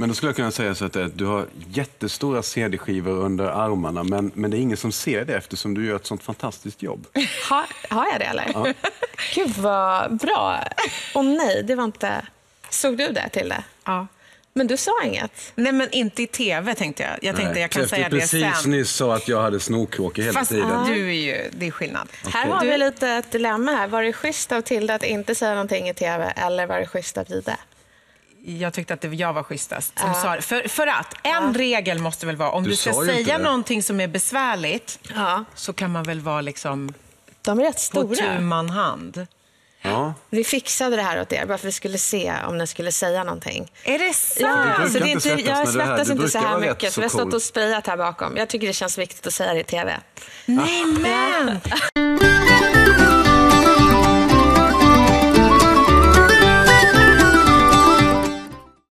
Men då skulle jag kunna säga så att du har jättestora CD-skivor under armarna, men det är ingen som ser det eftersom du gör ett sånt fantastiskt jobb. Har jag det eller? Ja. Gud vad bra. Och nej, det var inte... Såg du det till det? Ja. Men du sa inget. Nej, men inte i tv tänkte jag. Jag tänkte jag kan säga det sen. Precis nyss sa att jag hade snorkråkor hela Fast tiden. du är ju, det är skillnad. Här har vi lite ett dilemma här. Var det schysst av Tilda att inte säga någonting i tv eller var det schysst av Ida? Jag tyckte att jag var schysstast som sa det. För att en regel måste väl vara, om du ska säga någonting som är besvärligt, så kan man väl vara liksom de är rätt på stora. tu man hand. Ja. Vi fixade det här åt er bara för att vi skulle se om ni skulle säga någonting. Är det sant? Ja, så det är inte, jag svettas svettas inte så här vara rätt mycket. så För vi har stått cool. och sprayat här bakom. Jag tycker det känns viktigt att säga det i tv. Nej, men!